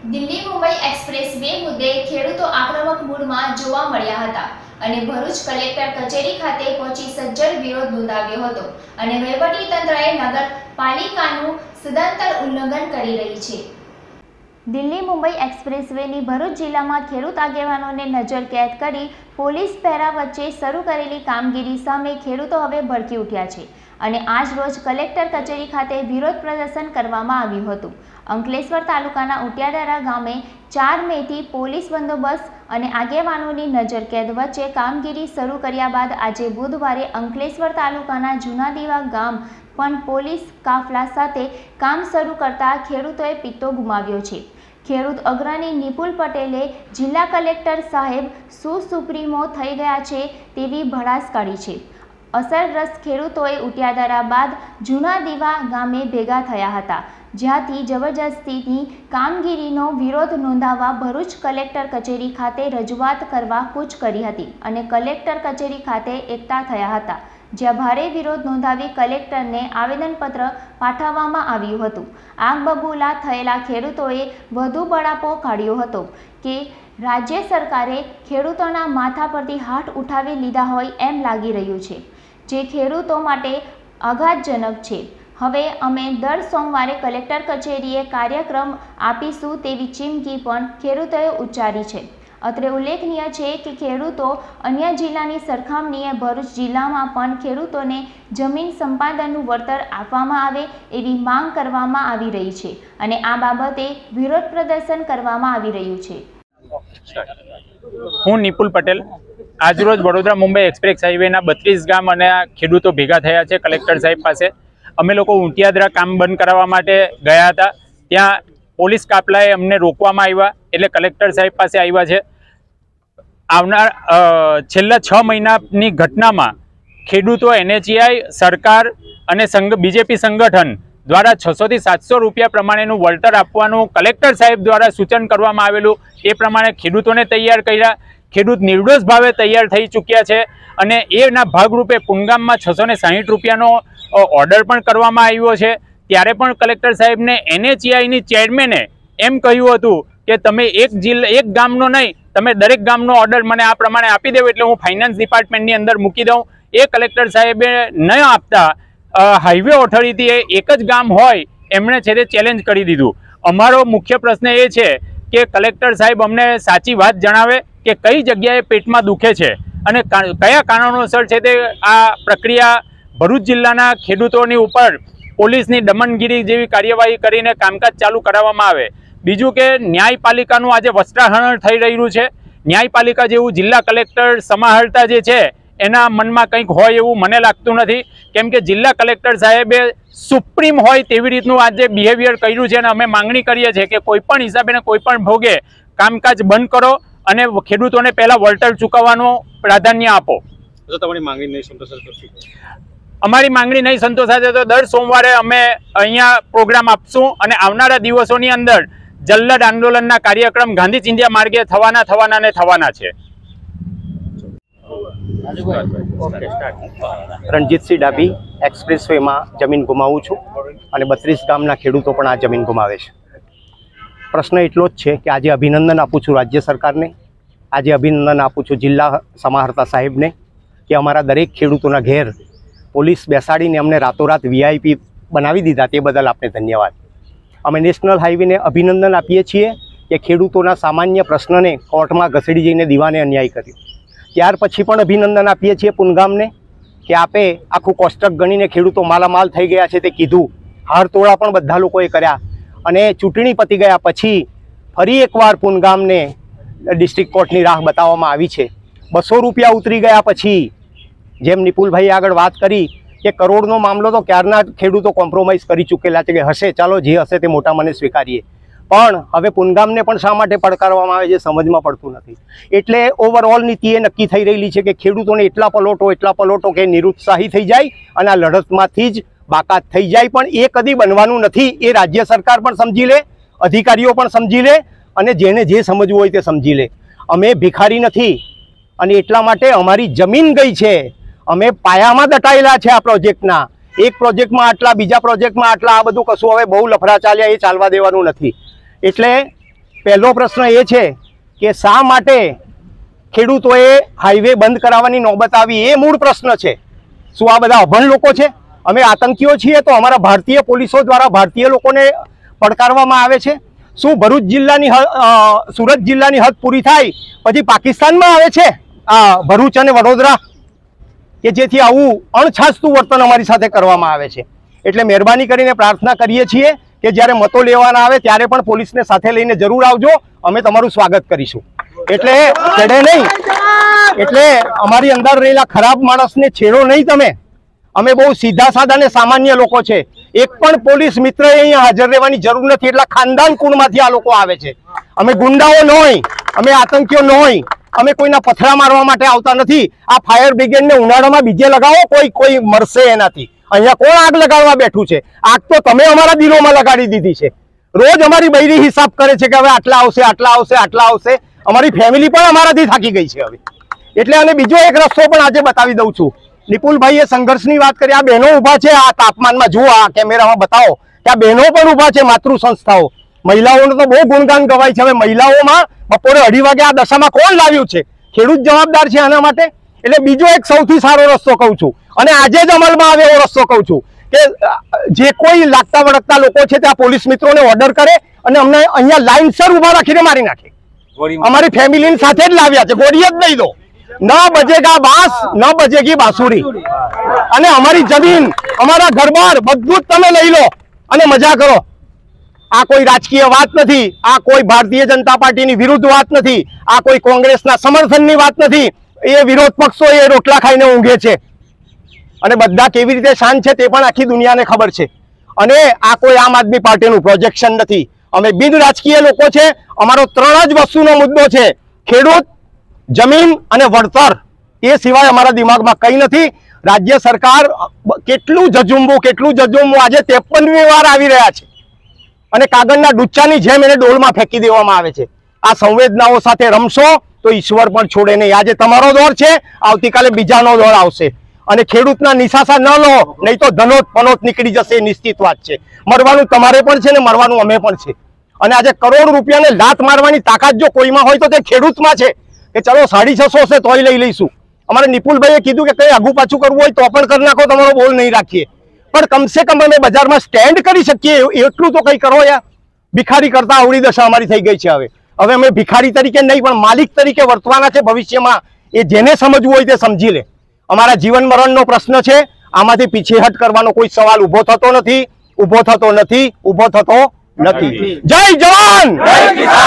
Delhi Mumbai express way મુદ્દે ખેડૂતો આક્રમક મૂડમાં જોવા મળ્યા હતા અને ભરૂચ કલેક્ટર કચેરી ખાતે પહોંચી સજ્જડ વિરોધ નોંધાવ્યો હતો અને વહીવટીતંત્રએ નગરપાલિકાનું સદંતર ઉલ્લંઘન કરી રહી છે। દિલ્હી મુંબઈ એક્સપ્રેસવેની ભરૂચ જિલ્લામાં ખેડૂત આગેવાનોને નજરકેદ કરી પોલીસ પહેરા વચ્ચે શરૂ કરેલી કામગીરી સામે ખેડૂતો હવે ભડકી ઉઠ્યા છે અને આજ રોજ કલેક્ટર કચેરી ખાતે વિરોધ પ્રદર્શન કરવામાં આવ્યું હતું। અંકલેશ્વર તાલુકાના ઉટિયાદરા ગામે 4 મેથી પોલીસ બંદોબસ્ત અને આગેવાનોની નજરકેદ વચ્ચે કામગીરી શરૂ કર્યા બાદ આજે બુધવારે અંકલેશ્વર તાલુકાના જૂનાદીવા ગામ પણ પોલીસ કાફલા સાથે કામ શરૂ કરતા ખેડૂતોએ પિત્તો ગુમાવ્યો છે। ખેડૂત અગ્રણી નિપુલ પટેલે જિલ્લા કલેક્ટર સાહેબ સુપ્રીમો થઈ ગયા છે તેવી ભડાસ કાઢી છે। અસરગ્રસ્ત ખેડૂતોએ ઉટિયાદરા બાદ જૂનાદીવા ગામે ભેગા થયા હતા, જ્યાંથી જબરજસ્તીની કામગીરીનો વિરોધ નોંધાવવા ભરૂચ કલેક્ટર કચેરી ખાતે રજૂઆત કરવા કૂચ કરી હતી અને કલેક્ટર કચેરી ખાતે એકઠા થયા હતા, જ્યાં ભારે વિરોધ નોંધાવી કલેક્ટરને આવેદનપત્ર પાઠવવામાં આવ્યું હતું। આગ બબૂલા થયેલા ખેડૂતોએ વધુ બળાપો કાઢ્યો હતો કે રાજ્ય સરકારે ખેડૂતોના માથા પરથી હાથ ઉઠાવી લીધા હોય એમ લાગી રહ્યું છે, જે ખેડૂતો માટે આઘાતજનક છે। હવે અમે દર સોમવારે કલેક્ટર કચેરીએ કાર્યક્રમ આપીશું તેવી ચીમકી પણ ખેડૂતોએ ઉચ્ચારી છે। અત્રે ઉલ્લેખનીય છે કે ખેડૂતો અન્ય જિલ્લાની સરખામણીએ ભરૂચ જિલ્લામાં પણ ખેડૂતોને જમીન સંપાદનનું વળતર આપવામાં આવે એવી માંગ કરવામાં આવી રહી છે અને આ બાબતે વિરોધ પ્રદર્શન કરવામાં આવી રહ્યું છે। હું નિપુલ પટેલ આજરોજ વડોદરા મુંબઈ એક્સપ્રેસ હાઈવેના 32 ગામ અને ખેડૂતો ભેગા થયા છે કલેક્ટર સાહેબ પાસે। અમે લોકો ઉટિયાદરા કામ બંધ કરાવવા માટે ગયા હતા, ત્યાં પોલીસ કાફલાએ અમને રોકવામાં આવ્યા એટલે કલેક્ટર સાહેબ પાસે આવ્યા છે। આવનાર છેલ્લા 6 મહિનાની ઘટનામાં ખેડૂતો NHAI સરકાર અને બીજેપી સંગઠન દ્વારા 600 થી 700 રૂપિયા પ્રમાણેનું વળતર આપવાનું કલેક્ટર સાહેબ દ્વારા સૂચન કરવામાં આવેલું, એ પ્રમાણે ખેડૂતોને તૈયાર કર્યા। ખેડૂત નિર્દોષ ભાવે તૈયાર થઈ ચૂક્યા છે અને એના ભાગરૂપે પુનગામમાં 660 રૂપિયાનો ઓર્ડર પણ કરવામાં આવ્યો છે। ત્યારે પણ કલેક્ટર સાહેબને NHAIની ચેરમેને એમ કહ્યું હતું કે તમે એક ગામનો નહીં, તમે દરેક ગામનો ઓર્ડર મને આ પ્રમાણે આપી દેવો એટલે હું ફાઇનાન્સ ડિપાર્ટમેન્ટની અંદર મૂકી દઉં। એ કલેક્ટર સાહેબે ન આપતા હાઈવે ઓથોરિટીએ એક જ ગામ હોય એમણે છે તે ચેલેન્જ કરી દીધું। અમારો મુખ્ય પ્રશ્ન એ છે કે કલેક્ટર સાહેબ અમને સાચી વાત જણાવે કે કઈ જગ્યાએ પેટમાં દુખે છે અને કયા કારણોસર છે તે આ પ્રક્રિયા ભરૂચ જિલ્લાના ખેડૂતોની ઉપર પોલીસની દમનગીરી જેવી કાર્યવાહી કરીને કામકાજ ચાલુ કરાવવામાં આવે। બીજું કે ન્યાયપાલિકાનું આજે વસ્ત્રાહરણ થઈ રહ્યું છે। ન્યાયપાલિકા જેવું જિલ્લા કલેક્ટર સમાહર્તા જે છે એના મનમાં કંઈક હોય એવું મને લાગતું નથી, કેમ કે જિલ્લા કલેક્ટર સાહેબે સુપ્રીમ હોય તેવી રીતનું આજે બિહેવિયર કર્યું છે અને અમે માંગણી કરીએ છીએ કે કોઈ પણ હિસાબે ને કોઈ પણ ભોગે કામકાજ બંધ કરો અને ખેડૂતોને પહેલા વળતર ચૂકવવાનું પ્રાધાન્ય આપો। તો તમારી માંગણી નહીં સંતોષાશે? અમારી માંગણી નહીં સંતોષાશે તો દર સોમવારે અમે અહીંયા પ્રોગ્રામ આપશું અને આવનારા દિવસોની અંદર જલ્લદ આંદોલનના કાર્યક્રમ ગાંધી ચિંધ્યા માર્ગે થવાના છે। રણજીતસિંહ ડાભી એક્સપ્રેસવેમાં જમીન ગુમાવું છું અને 32 ગામના ખેડૂતો પણ આ જમીન ગુમાવે છે। પ્રશ્ન એટલો જ છે કે આજે અભિનંદન આપું છું રાજ્ય સરકારને, આજે અભિનંદન આપું છું જિલ્લા સમાહર્તા સાહેબને કે અમારા દરેક ખેડૂતોના ઘેર પોલીસ બેસાડીને અમને રાતોરાત VIP બનાવી દીધા, તે બદલ આપને ધન્યવાદ। અમે નેશનલ હાઈવેને અભિનંદન આપીએ છીએ કે ખેડૂતોના સામાન્ય પ્રશ્નને કોર્ટમાં ઘસેડી જઈને દીવાને અન્યાય કર્યો। ત્યાર પછી પણ અભિનંદન આપીએ છીએ પુનગામને કે આપે આખું કોષ્ટક ગણીને ખેડૂતો માલામાલ થઈ ગયા છે તે કીધું, હારતોળા પણ બધા લોકોએ કર્યા અને ચૂંટણી પતી ગયા પછી ફરી એકવાર પુનગામને ડિસ્ટ્રિક્ટ કોર્ટની રાહ બતાવવામાં આવી છે। 200 રૂપિયા ઉતરી ગયા પછી જેમ નિપુલભાઈ આગળ વાત કરી કે કરોડનો મામલો તો ક્યારના ખેડૂતો કોમ્પ્રોમાઇઝ કરી ચૂકેલા છે કે હશે, ચાલો જે હશે તે મોટા મને સ્વીકારીએ, પણ હવે પુનગામને પણ શા માટે પડકારવામાં આવે છે સમજમાં પડતું નથી। એટલે ઓવરઓલ નીતિ એ નક્કી થઈ રહેલી છે કે ખેડૂતોને એટલા પલોટો કે નિરુત્સાહી થઈ જાય અને આ લડતમાંથી જ બાકાત થઈ જાય, પણ એ કદી બનવાનું નથી। એ રાજ્ય સરકાર પણ સમજી લે, અધિકારીઓ પણ સમજી લે અને જેને જે સમજવું હોય તે સમજી લે। અમે ભિખારી નથી અને એટલા માટે અમારી જમીન ગઈ છે, અમે પાયામાં દટાયેલા છે આ પ્રોજેક્ટના। એક પ્રોજેક્ટમાં આટલા, બીજા પ્રોજેક્ટમાં આટલા, આ બધું કશું હવે બહુ લફડા ચાલ્યા, એ ચાલવા દેવાનું નથી। એટલે પહેલો પ્રશ્ન એ છે કે શા માટે ખેડૂતોએ હાઈવે બંધ કરાવવાની નોબત આવી, એ મૂળ પ્રશ્ન છે. શું આ બધા અભણ લોકો છે? અમે આતંકીઓ છીએ તો અમારા ભારતીય પોલીસો દ્વારા ભારતીય લોકોને પડકારવામાં આવે છે? શું ભરૂચ જિલ્લાની સુરત જિલ્લાની હદ પૂરી થાય પછી પાકિસ્તાનમાં આવે છે આ ભરૂચ અને વડોદરા, કે જેથી આવું અણછાજતું વર્તન અમારી સાથે કરવામાં આવે છે? એટલે મહેરબાની કરીને પ્રાર્થના કરીએ છીએ કે જ્યારે મતો લેવાના આવે ત્યારે પણ પોલીસને સાથે લઈને જરૂર આવજો, અમે તમારું સ્વાગત કરીશું. એટલે છેડે નહીં, એટલે અમારી અંદર રહેલા ખરાબ માણસને છેડો નહીં તમે. અમે બહુ સીધા સાદા ને સામાન્ય લોકો છે. એક પણ પોલીસ મિત્ર અહીંયા હાજર રહેવાની જરૂર નથી. એટલા ખાનદાન કુળમાંથી આ લોકો આવે છે. અમે ગુંડાઓ ન હોય, અમે આતંકીઓ ન હોય, અમે કોઈના પથરા મારવા માટે આવતા નથી. આ ફાયર બ્રિગેડને ઉનાળામાં બીજે લગાવો, કોઈ મરશે એનાથી. અહીંયા કોણ આગ લગાડવા બેઠું છે? આગ તો તમે અમારા દિલોમાં લગાડી દીધી છે. રોજ અમારી બૈરી હિસાબ કરે છે કે હવે આટલા આવશે, આટલા આવશે, આટલા આવશે. અમારી ફેમિલી પણ અમારાથી થાકી ગઈ છે હવે. એટલે અને બીજો એક રસ્તો પણ આજે બતાવી દઉં છું. નિપુલભાઈએ સંઘર્ષની વાત કરી. આ બહેનો ઊભા છે આ તાપમાનમાં, જુઓ આ કેમેરામાં બતાવો કે આ બહેનો પણ ઊભા છે, માતૃ સંસ્થાઓ. મહિલાઓનો તો બહુ ગુણગાન ગવાય છે. હવે મહિલાઓમાં બપોરે 2:30 વાગે આ દશામાં કોણ લાવ્યું છે? ખેડૂત જવાબદાર છે આના માટે. એટલે બીજો એક સૌથી સારો રસ્તો કહું છું, અને આજે જ અમલમાં આવે એવો રસ્તો કહું છું કે જે કોઈ લાગતા વળગતા લોકો છે ત્યાં પોલીસ મિત્રોને ઓર્ડર કરે અને અમને અહીંયા લાઇનસર ઊભા રાખીને મારી નાખે. અમારી ફેમિલીની સાથે જ લાવ્યા છે, ગોળી જ નહીં દો. ન બજેગા બાંસ ન બજેગી બાંસુરી. અને અમારી જમીન, અમારા ઘરબાર બધું જ તમે લઈ લો અને મજા કરો. આ કોઈ રાજકીય વાત નથી, આ કોઈ ભારતીય જનતા પાર્ટીની વિરુદ્ધ વાત નથી, આ કોઈ કોંગ્રેસના સમર્થનની વાત નથી. એ વિરોધ પક્ષો એ રોટલા ખાઈને ઊંઘે છે અને બધા કેવી રીતે શાંત છે તે પણ આખી દુનિયાને ખબર છે. અને આ કોઈ આમ આદમી પાર્ટીનું પ્રોજેક્શન નથી. અમે બિન રાજકીય લોકો છે. અમારો 3 જ વસ્તુનો મુદ્દો છે, ખેડૂત, જમીન અને વળતર. એ સિવાય અમારા દિમાગમાં કંઈ નથી. રાજ્ય સરકાર કેટલું જજુમવું આજે 53મી વાર આવી રહ્યા છે અને કાગળના ડુચ્ચાની જેમ એને ડોલમાં ફેંકી દેવામાં આવે છે. આ સંવેદનાઓ સાથે રમશો તો ઈશ્વર પણ છોડે નહીં. આજે તમારો દોર છે, આવતીકાલે બીજાનો દોર આવશે. અને ખેડૂતના નિશાસા ન લો, નહીં તો ધનોત ફનોત નીકળી જશે. એ નિશ્ચિત વાત છે. મરવાનું તમારે પણ છે ને મરવાનું અમે પણ છે. અને આજે કરોડ રૂપિયાને લાત મારવાની તાકાત જો કોઈમાં હોય તો તે ખેડૂતમાં છે કે ચલો 650 હશે તોય લઈ લઈશું. અમારે નિપુલભાઈએ કીધું કે કંઈ આગું પાછું કરવું હોય તો પણ કરી નાખો, તમારો બોલ નહીં રાખીએ, પણ કમસે કમ અમે બજારમાં સ્ટેન્ડ કરી શકીએ એટલું તો કંઈ કરો યાર. ભિખારી કરતા આવડી દશા અમારી થઈ ગઈ છે. હવે અમે ભિખારી તરીકે નહીં પણ માલિક તરીકે વર્તવાના છે ભવિષ્યમાં. એ જેને સમજવું હોય તે સમજી લે. અમારા જીવન મરણનો પ્રશ્ન છે. આમાંથી પીછેહટ કરવાનો કોઈ સવાલ ઊભો થતો નથી. જય જવાન, જય કિસાન.